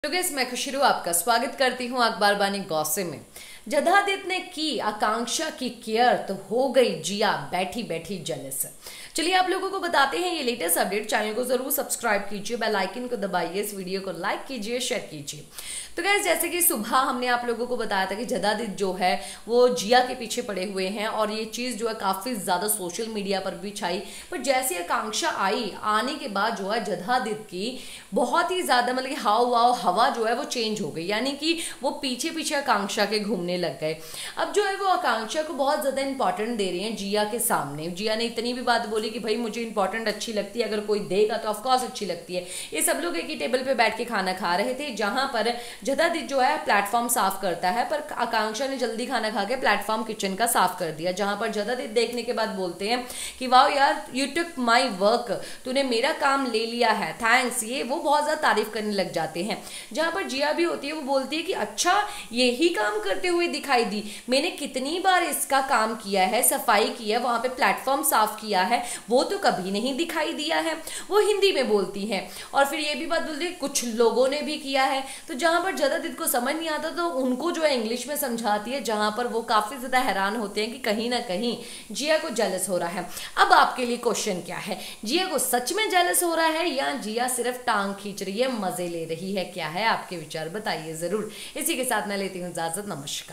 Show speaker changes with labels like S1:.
S1: तो गाइस मैं खुशरू आपका स्वागत करती हूँ अखबार बानी गॉसिप में। जदादित ने की आकांक्षा की केयर तो हो गई जिया बैठी बैठी जेलस। चलिए आप लोगों को बताते हैं ये लेटेस्ट अपडेट। चैनल को जरूर सब्सक्राइब कीजिए, बेल आइकन को दबाइए, इस वीडियो को लाइक कीजिए, शेयर कीजिए। तो गाइस जैसे कि सुबह हमने आप लोगों को बताया था कि जदादित जो है वो जिया के पीछे पड़े हुए हैं और ये चीज़ जो है काफ़ी ज़्यादा सोशल मीडिया पर भी छाई। पर जैसे आकांक्षा आई आने के बाद जो है जदादित की बहुत ही ज़्यादा मतलब कि हवा जो है वो चेंज हो गई, यानी कि वो पीछे पीछे आकांक्षा के घूमने लग गए। अब जो है वो आकांक्षा को बहुत ज़्यादा इंपॉर्टेंट दे रही हैं जिया के सामने। जिया ने इतनी भी बात बोली कि भाई मुझे इंपॉर्टेंट अच्छी लगती है, अगर कोई देगा तो ऑफकोर्स अच्छी लगती है। ये सब लोग एक ही टेबल पे बैठ के खाना खा रहे थे जहां पर जदादित जो है प्लेटफॉर्म साफ करता है, पर आकांक्षा ने जल्दी खाना खा के प्लेटफॉर्म किचन का साफ कर दिया। जहां पर जदादित देखने के बाद बोलते हैं कि वाह यार यू टुक माई वर्क, तूने मेरा काम ले लिया है, थैंक्स। ये वो बहुत ज़्यादा तारीफ करने लग जाते हैं। जहां पर जिया भी होती है वो बोलती है कि अच्छा यही काम करते हुए दिखाई दी, मैंने कितनी बार इसका काम किया है, सफाई की है, वहां पे प्लेटफॉर्म साफ किया है, वो तो कभी नहीं दिखाई दिया है। वो हिंदी में बोलती है और फिर ये भी बात बोलती है कुछ लोगों ने भी किया है। तो जहां पर जदादित को समझ नहीं आता तो उनको जो है इंग्लिश में समझाती है, जहां पर वो काफी ज्यादा हैरान होते हैं कि कहीं ना कहीं जिया को जेलस हो रहा है। अब आपके लिए क्वेश्चन क्या है, जिया को सच में जेलस हो रहा है या जिया सिर्फ टांग खींच रही है, मजे ले रही है? क्या है आपके विचार, बताइए जरूर। इसी के साथ मैं लेती हूँ इजाजत, नमस्कार।